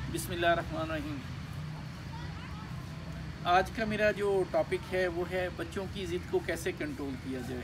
बिस्मिल्लाहिर्रहमानिर्रहीम। आज का मेरा जो टॉपिक है वो है बच्चों की ज़िद को कैसे कंट्रोल किया जाए।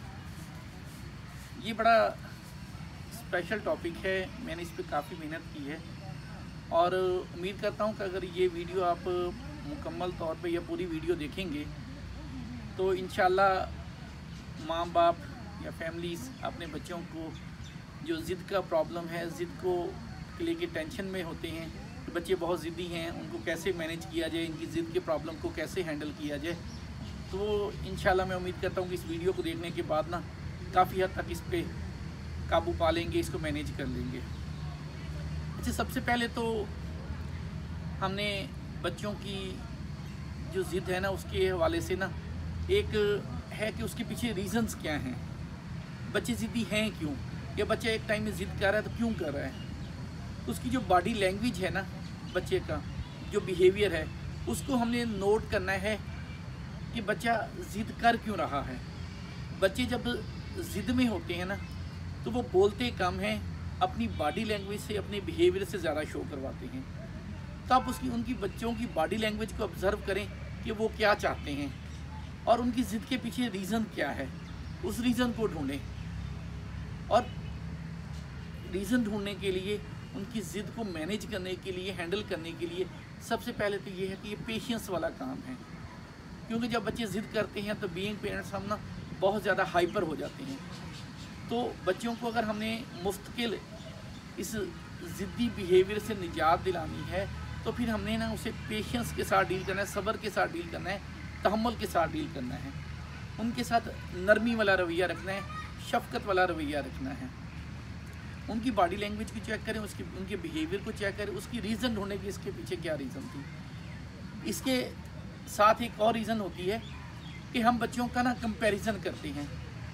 ये बड़ा स्पेशल टॉपिक है, मैंने इस पर काफ़ी मेहनत की है और उम्मीद करता हूँ कि अगर ये वीडियो आप मुकम्मल तौर पे या पूरी वीडियो देखेंगे तो इंशाल्लाह माँ बाप या फैमिलीज़ अपने बच्चों को जो ज़िद का प्रॉब्लम है, ज़िद को लेके टेंशन में होते हैं, बच्चे बहुत ज़िद्दी हैं, उनको कैसे मैनेज किया जाए, इनकी ज़िद के प्रॉब्लम को कैसे हैंडल किया जाए। तो इंशाल्लाह मैं उम्मीद करता हूँ कि इस वीडियो को देखने के बाद ना काफ़ी हद तक इस पे काबू पा लेंगे, इसको मैनेज कर लेंगे। अच्छा, सबसे पहले तो हमने बच्चों की जो ज़िद है ना उसके हवाले से ना एक है कि उसके पीछे रीज़न्स क्या हैं, बच्चे ज़िद्दी हैं क्यों, या बच्चा एक टाइम में ज़िद कर रहा है तो क्यों कर रहा है। उसकी जो बॉडी लैंग्वेज है ना, बच्चे का जो बिहेवियर है, उसको हमने नोट करना है कि बच्चा ज़िद कर क्यों रहा है। बच्चे जब ज़िद में होते हैं ना तो वो बोलते कम हैं, अपनी बॉडी लैंग्वेज से, अपने बिहेवियर से ज़्यादा शो करवाते हैं। तो आप उनकी बच्चों की बॉडी लैंग्वेज को ऑब्ज़र्व करें कि वो क्या चाहते हैं और उनकी ज़िद के पीछे रीज़न क्या है, उस रीज़न को ढूंढें। और रीज़न ढूंढने के लिए, उनकी ज़िद को मैनेज करने के लिए, हैंडल करने के लिए सबसे पहले तो ये है कि ये पेशेंस वाला काम है। क्योंकि जब बच्चे ज़िद करते हैं तो बीइंग पेरेंट्स हम ना बहुत ज़्यादा हाइपर हो जाते हैं। तो बच्चों को अगर हमने मुस्तकिल इस ज़िद्दी बिहेवियर से निजात दिलानी है तो फिर हमने ना उसे पेशेंस के साथ डील करना है, सब्र के साथ डील करना है, तहम्मुल के साथ डील करना है। उनके साथ नरमी वाला रवैया रखना है, शफ़क़त वाला रवैया रखना है। उनकी बॉडी लैंग्वेज को चेक करें, उनके बिहेवियर को चेक करें, उसकी रीज़न ढूंढें कि इसके पीछे क्या रीज़न थी। इसके साथ एक और रीज़न होती है कि हम बच्चों का ना कंपैरिजन करते हैं।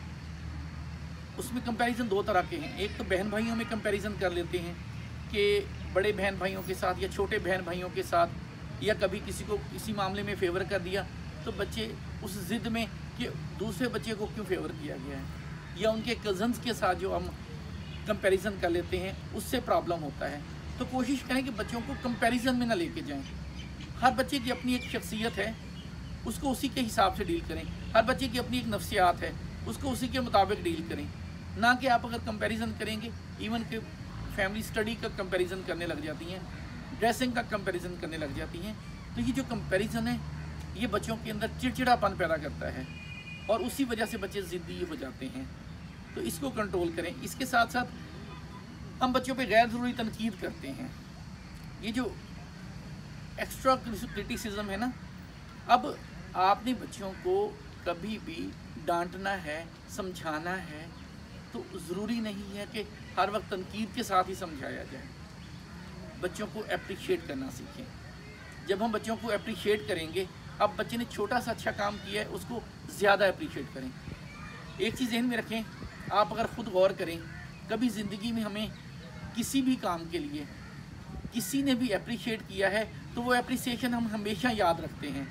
उसमें कंपैरिजन दो तरह के हैं। एक तो बहन भाइयों में कंपैरिजन कर लेते हैं कि बड़े बहन भाइयों के साथ या छोटे बहन भाइयों के साथ, या कभी किसी को किसी मामले में फेवर कर दिया तो बच्चे उस ज़िद में कि दूसरे बच्चे को क्यों फेवर किया गया है, या उनके कज़न्स के साथ जो हम कंपैरिजन कर लेते हैं उससे प्रॉब्लम होता है। तो कोशिश करें कि बच्चों को कंपैरिजन में ना लेके जाएं। हर बच्चे की अपनी एक शख्सियत है, उसको उसी के हिसाब से डील करें। हर बच्चे की अपनी एक नफ्सियात है, उसको उसी के मुताबिक डील करें। ना कि आप अगर कंपैरिजन करेंगे, इवन कि फैमिली स्टडी का कंपैरिजन करने लग जाती हैं, ड्रेसिंग का कंपैरिजन करने लग जाती हैं, तो ये जो कंपैरिजन है ये बच्चों के अंदर चिड़चिड़ापन पैदा करता है और उसी वजह से बच्चे ज़िद्दी हो जाते हैं। तो इसको कंट्रोल करें। इसके साथ साथ हम बच्चों पे गैर ज़रूरी तनकीद करते हैं। ये जो एक्स्ट्रा क्रिटिसिज्म है ना, अब आपने बच्चों को कभी भी डांटना है, समझाना है, तो ज़रूरी नहीं है कि हर वक्त तनकीद के साथ ही समझाया जाए। बच्चों को अप्रिशिएट करना सीखें। जब हम बच्चों को अप्रिशिएट करेंगे, अब बच्चे ने छोटा सा अच्छा काम किया है उसको ज़्यादा अप्रिशिएट करें। एक चीज़ ज़हन में रखें, आप अगर ख़ुद गौर करें, कभी ज़िंदगी में हमें किसी भी काम के लिए किसी ने भी अप्रिशिएट किया है तो वो अप्रिसिएशन हम हमेशा याद रखते हैं।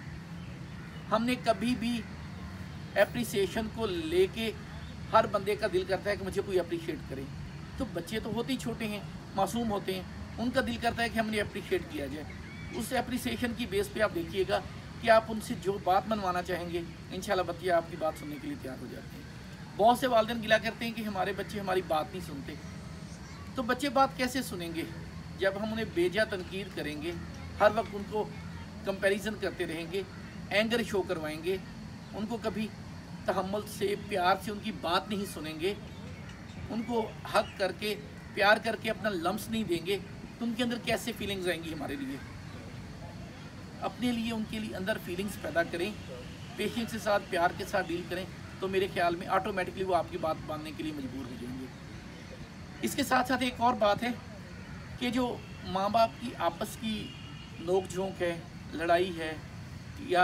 हमने कभी भी अप्रिसिएशन को लेके हर बंदे का दिल करता है कि मुझे कोई अप्रिशिएट करे। तो बच्चे तो होते ही छोटे हैं, मासूम होते हैं, उनका दिल करता है कि हमने अप्रिशिएट किया जाए। उस अप्रिसिएशन की बेस पे आप देखिएगा कि आप उनसे जो बात मनवाना चाहेंगे, इंशाल्लाह बच्चे आपकी बात सुनने के लिए तैयार हो जाते हैं। बहुत से वालिदैन गिला करते हैं कि हमारे बच्चे हमारी बात नहीं सुनते। तो बच्चे बात कैसे सुनेंगे जब हम उन्हें बेजा तनकीद करेंगे, हर वक्त उनको कंपैरिजन करते रहेंगे, एंगर शो करवाएंगे, उनको कभी तहम्मुल से, प्यार से उनकी बात नहीं सुनेंगे, उनको हक करके, प्यार करके अपना लम्स नहीं देंगे, तो उनके अंदर कैसे फीलिंग्स आएंगी हमारे लिए। अपने लिए उनके लिए अंदर फीलिंग्स पैदा करें, पेशेंस के साथ, प्यार के साथ डील करें, तो मेरे ख्याल में ऑटोमेटिकली वो आपकी बात मानने के लिए मजबूर हो जाएंगे। इसके साथ साथ एक और बात है कि जो माँ बाप की आपस की नोक झोंक है, लड़ाई है, या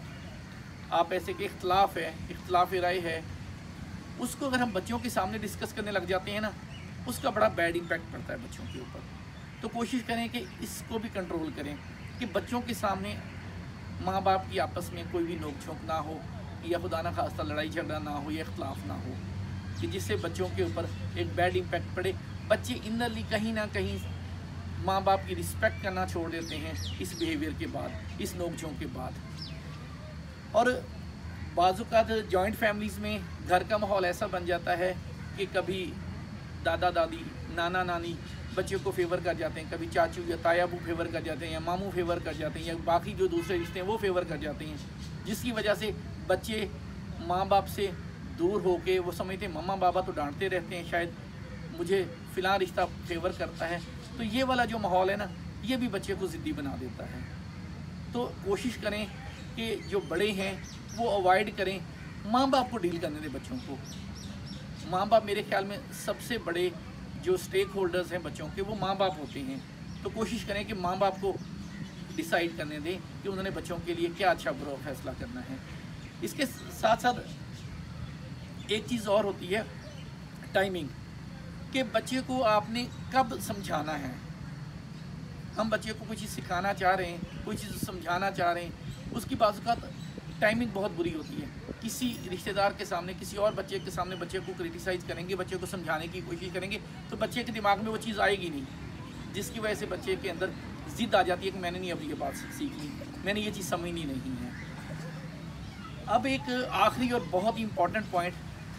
आप ऐसे कि इख्तलाफ राय है, उसको अगर हम बच्चों के सामने डिस्कस करने लग जाते हैं ना, उसका बड़ा बैड इम्पैक्ट पड़ता है बच्चों के ऊपर। तो कोशिश करें कि इसको भी कंट्रोल करें कि बच्चों के सामने माँ बाप की आपस में कोई भी नोक झोंक ना हो, या खुदा ना खास्ता लड़ाई झगड़ा ना हो, या इख्तलाफ ना हो, कि जिससे बच्चों के ऊपर एक बैड इम्पैक्ट पड़े। बच्चे इनरली कहीं ना कहीं माँ बाप की रिस्पेक्ट करना छोड़ देते हैं इस बिहेवियर के बाद, इस नोक-झोंक के बाद। और बाज़-औक़ात जॉइंट फैमिलीज़ में घर का माहौल ऐसा बन जाता है कि कभी दादा दादी, नाना नानी बच्चों को फेवर कर जाते हैं, कभी चाचू या तायाबू फेवर कर जाते हैं, या मामू फेवर कर जाते हैं, या बाकी जो दूसरे रिश्ते हैं वो फेवर कर जाते हैं, जिसकी वजह से बच्चे माँ बाप से दूर होके वो समझते हैं मम्मा बाबा तो डांटते रहते हैं, शायद मुझे फ़िलहाल रिश्ता फेवर करता है। तो ये वाला जो माहौल है ना, ये भी बच्चे को ज़िद्दी बना देता है। तो कोशिश करें कि जो बड़े हैं वो अवॉइड करें, माँ बाप को डील करने दें बच्चों को। माँ बाप मेरे ख्याल में सबसे बड़े जो स्टेक होल्डर्स हैं बच्चों के, वो माँ बाप होते हैं। तो कोशिश करें कि माँ बाप को डिसाइड करने दें कि उन्होंने बच्चों के लिए क्या अच्छा बुरा फैसला करना है। इसके साथ साथ एक चीज़ और होती है, टाइमिंग, कि बच्चे को आपने कब समझाना है। हम बच्चे को कोई चीज़ सिखाना चाह रहे हैं, कोई चीज़ समझाना चाह रहे हैं, उसकी बाज़-औक़ात टाइमिंग बहुत बुरी होती है। किसी रिश्तेदार के सामने, किसी और बच्चे के सामने बच्चे को क्रिटिसाइज़ करेंगे, बच्चे को समझाने की कोशिश करेंगे, तो बच्चे के दिमाग में वो चीज़ आएगी नहीं, जिसकी वजह से बच्चे के अंदर ज़िद आ जाती है कि मैंने नहीं अब ये बात सीखनी, मैंने ये चीज़ समझनी नहीं है। अब एक आखिरी और बहुत ही इम्पॉर्टेंट पॉइंट,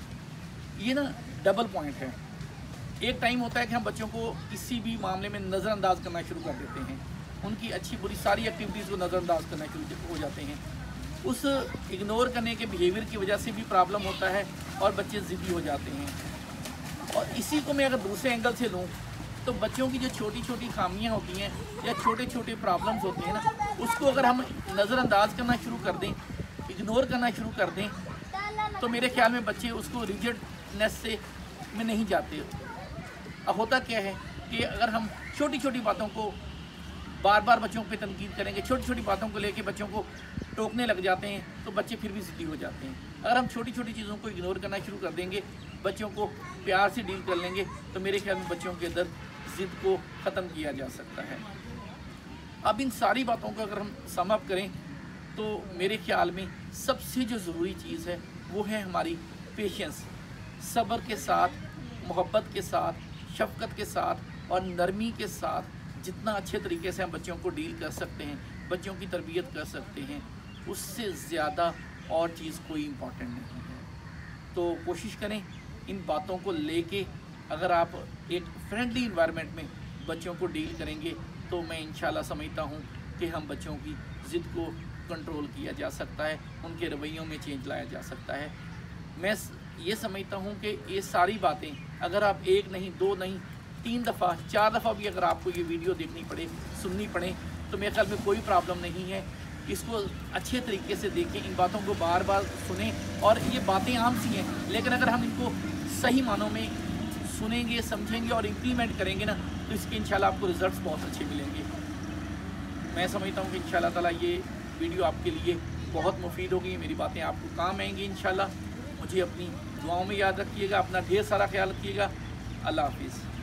ये ना डबल पॉइंट है। एक टाइम होता है कि हम बच्चों को किसी भी मामले में नज़रअंदाज करना शुरू कर देते हैं, उनकी अच्छी बुरी सारी एक्टिविटीज़ को नज़रअंदाज करना शुरू हो जाते हैं। उस इग्नोर करने के बिहेवियर की वजह से भी प्रॉब्लम होता है और बच्चे ज़िद्दी हो जाते हैं। और इसी को मैं अगर दूसरे एंगल से लूँ तो बच्चों की जो छोटी छोटी खामियां होती हैं या छोटे छोटे प्रॉब्लम्स होते हैं ना, उसको अगर हम नज़रअंदाज करना शुरू कर दें, इग्नोर करना शुरू कर दें, तो मेरे ख्याल में बच्चे उसको रिजिडनेस से में नहीं जाते। अब होता क्या है कि अगर हम छोटी छोटी बातों को बार बार बच्चों पे तनकीद करेंगे, छोटी छोटी बातों को लेके बच्चों को टोकने लग जाते हैं, तो बच्चे फिर भी ज़िद्दी हो जाते हैं। अगर हम छोटी छोटी चीज़ों को इग्नोर करना शुरू कर देंगे, बच्चों को प्यार से डील कर लेंगे, तो मेरे ख्याल में बच्चों के अंदर ज़िद को ख़त्म किया जा सकता है। अब इन सारी बातों को अगर हम सम अप करें तो मेरे ख्याल में सबसे जो ज़रूरी चीज़ है वो है हमारी पेशेंस। सब्र के साथ, मोहब्बत के साथ, शफ़क़त के साथ और नरमी के साथ जितना अच्छे तरीके से हम बच्चों को डील कर सकते हैं, बच्चों की तरबियत कर सकते हैं, उससे ज़्यादा और चीज़ कोई इम्पॉर्टेंट नहीं है। तो कोशिश करें इन बातों को लेके, अगर आप एक फ्रेंडली इन्वायरमेंट में बच्चों को डील करेंगे तो मैं इंशाल्लाह समझता हूँ कि हम बच्चों की ज़िद को कंट्रोल किया जा सकता है, उनके रवैयों में चेंज लाया जा सकता है। मैं ये समझता हूँ कि ये सारी बातें अगर आप एक नहीं, दो नहीं, 3 दफ़ा, 4 दफ़ा भी अगर आपको ये वीडियो देखनी पड़े, सुननी पड़े, तो मेरे ख्याल में कोई प्रॉब्लम नहीं है। इसको अच्छे तरीके से देखें, इन बातों को बार बार सुनें। और ये बातें आम सी हैं, लेकिन अगर हम इनको सही मानों में सुनेंगे, समझेंगे और इम्प्लीमेंट करेंगे ना, तो इसके इंशाल्लाह आपको रिज़ल्ट्स बहुत अच्छे मिलेंगे। मैं समझता हूँ कि इंशाल्लाह ताला ये वीडियो आपके लिए बहुत मुफीद होगी, मेरी बातें आपको काम आएंगी इंशाल्लाह। मुझे अपनी दुआओं में याद रखिएगा, अपना ढेर सारा ख्याल रखिएगा। अल्लाह हाफिज़।